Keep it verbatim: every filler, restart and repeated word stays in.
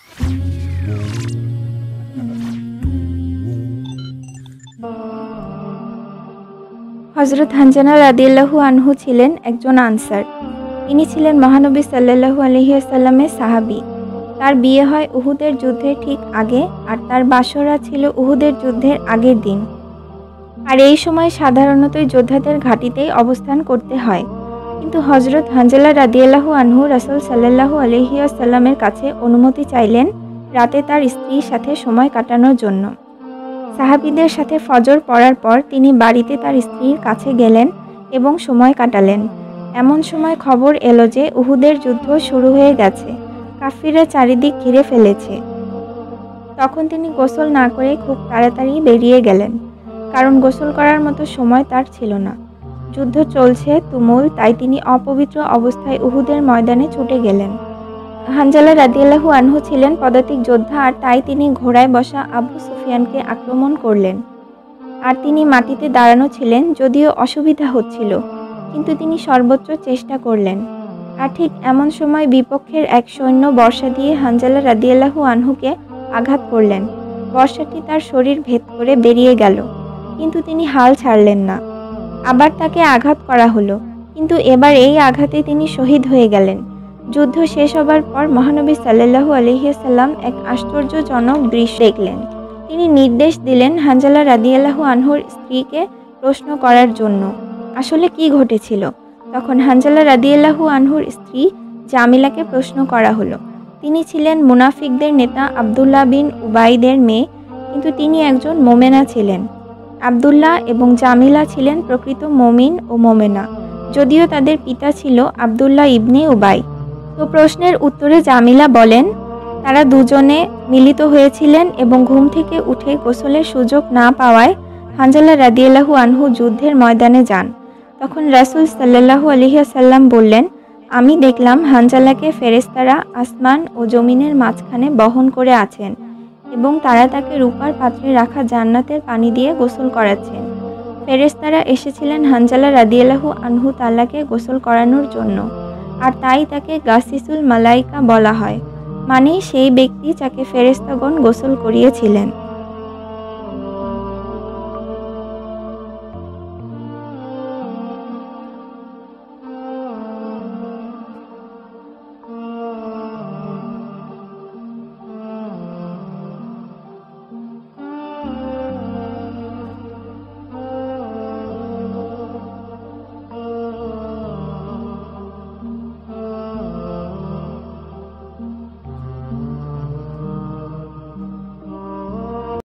হযরত হানজালা রাদিয়াল্লাহু আনহু ছিলেন একজন আনসার। তিনি ছিলেন মহানবী সাল্লাল্লাহু আলাইহি ওয়াসাল্লামের সাহাবী। তার বিয়ে হয় উহুদের যুদ্ধের ঠিক আগে, আর তার বাসরা ছিল উহুদের যুদ্ধের আগের দিন। আর এই সময় সাধারণতই যোদ্ধাদের ঘাঁটিতেই অবস্থান করতে হয়। কিন্তু হযরত হানজালা রাদিয়াল্লাহু আনহু রাসূল সাল্লাল্লাহু আলাইহি ওয়াসাল্লামের কাছে অনুমতি চাইলেন রাতে তার স্ত্রীর সাথে সময় কাটানোর জন্য। সাহাবীদের সাথে ফজর পড়ার পর তিনি বাড়িতে তার স্ত্রীর কাছে গেলেন এবং সময় কাটালেন। এমন সময় খবর এলো যে উহুদের যুদ্ধ শুরু হয়ে গেছে, কাফিররা চারিদিক ঘিরে ফেলেছে। তখন তিনি গোসল না করে খুব তাড়াতাড়ি বেরিয়ে গেলেন, কারণ গোসল করার মতো সময় তার ছিল না। যুদ্ধ চলছে তুমুল, তাই তিনি অপবিত্র অবস্থায় উহুদের ময়দানে ছুটে গেলেন। হানজালা রাদিয়াল্লাহু আনহু ছিলেন পদাতিক যোদ্ধা, আর তাই তিনি ঘোড়ায় বসা আবু সুফিয়ানকে আক্রমণ করলেন। আর তিনি মাটিতে দাঁড়ানো ছিলেন, যদিও অসুবিধা হচ্ছিল, কিন্তু তিনি সর্বোচ্চ চেষ্টা করলেন। আর ঠিক এমন সময় বিপক্ষের এক সৈন্য বর্শা দিয়ে হানজালা রাদিয়াল্লাহু আনহুকে আঘাত করলেন। বর্শাটি তার শরীর ভেদ করে বেরিয়ে গেল, কিন্তু তিনি হাল ছাড়লেন না। আবার তাকে আঘাত করা হলো, কিন্তু এবার এই আঘাতে তিনি শহীদ হয়ে গেলেন। যুদ্ধ শেষ হবার পর মহানবী সাল্লাল্লাহু আলাইহি ওয়াসাল্লাম এক আশ্চর্যজনক দৃশ্য দেখলেন। তিনি নির্দেশ দিলেন হানজালা রাদিয়াল্লাহু আনহুর স্ত্রীকে প্রশ্ন করার জন্য আসলে কি ঘটেছিল। তখন হানজালা রাদিয়াল্লাহু আনহুর স্ত্রী জামিলাকে প্রশ্ন করা হলো। তিনি ছিলেন মুনাফিকদের নেতা আব্দুল্লাহ বিন উবাইদের মেয়ে, কিন্তু তিনি একজন মোমেনা ছিলেন। আব্দুল্লাহ এবং জামিলা ছিলেন প্রকৃত মুমিন ও মোমেনা, যদিও তাদের পিতা ছিল আব্দুল্লাহ ইবনে উবাই। তো প্রশ্নের উত্তরে জামিলা বলেন, তারা দুজনে মিলিত হয়েছিলেন এবং ঘুম থেকে উঠে গোসলের সুযোগ না পাওয়ায় হানজালা রাদিয়াল্লাহু আনহু যুদ্ধের ময়দানে যান। তখন রাসূল সাল্লাল্লাহু আলাইহি ওয়াসাল্লাম বললেন, আমি দেখলাম হানজালাকে ফেরেশতারা আসমান ও জমিনের মাঝখানে বহন করে আছেন এবং তারা তাকে রূপার পাত্রে রাখা জান্নাতের পানি দিয়ে গোসল করাচ্ছেন। ফেরেশতারা এসেছিলেন হানজালা রাদিয়াল্লাহু আনহু তাআলাকে গোসল করানোর জন্য, আর তাই তাকে গাসিসুল মালাইকা বলা হয়, মানে সেই ব্যক্তি যাকে ফেরেশতাগণ গোসল করিয়েছিলেন।